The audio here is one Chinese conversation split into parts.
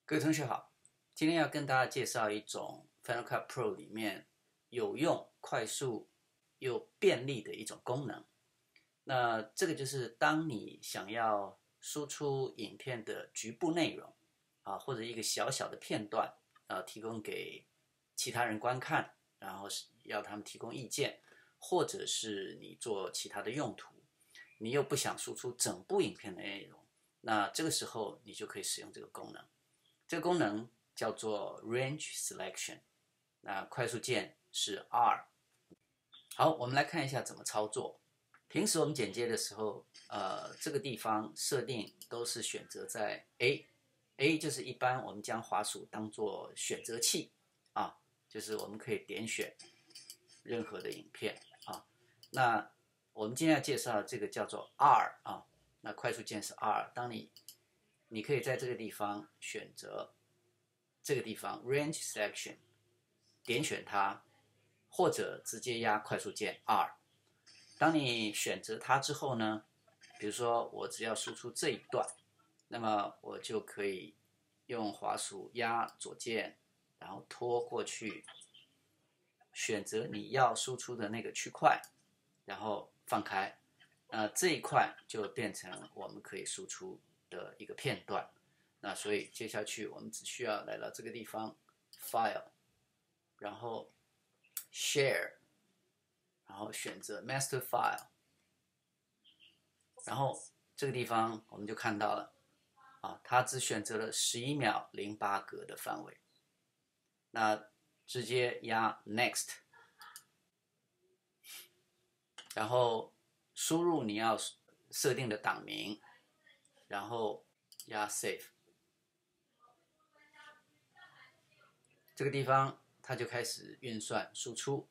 各位同学好，今天要跟大家介绍一种 Final Cut Pro 里面有用、快速又便利的一种功能。那这个就是当你想要输出影片的局部内容或者一个小小的片段提供给其他人观看，然后要他们提供意见，或者是你做其他的用途，你又不想输出整部影片的内容，那这个时候你就可以使用这个功能。这个功能叫做 Range Selection， 那快速键是 R。好，我们来看一下怎么操作。平时我们剪接的时候，这个地方设定都是选择在 A 就是一般我们将滑鼠当做选择器就是我们可以点选任何的影片那我们今天要介绍的这个叫做 R 那快速键是 R。当你可以在这个地方选择这个地方 Range Selection， 点选它，或者直接压快速键 R。当你选择它之后呢，比如说我只要输出这一段，那么我就可以用滑鼠压左键，然后拖过去，选择你要输出的那个区块，然后放开。这一块就变成我们可以输出的一个片段。那所以接下去我们只需要来到这个地方 File， 然后 Share， 然后选择 Master File， 然后这个地方我们就看到了它只选择了11秒08格的范围。那直接压 Next， 然后输入你要设定的档名，然后压 Save。这个地方它就开始运算输出。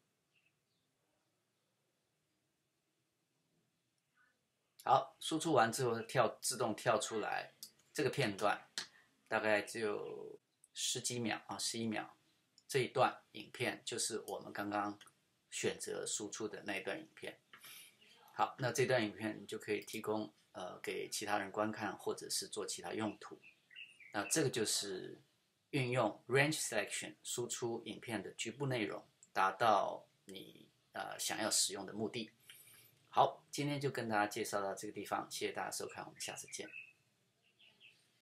好，输出完之后自动跳出来，这个片段大概只有10几秒11秒，这一段影片就是我们刚刚选择输出的那一段影片。好，那这段影片你就可以提供给其他人观看，或者是做其他用途。那这个就是运用 Range Selection 输出影片的局部内容，达到你想要使用的目的。好，今天就跟大家介绍到这个地方，谢谢大家收看，我们下次见。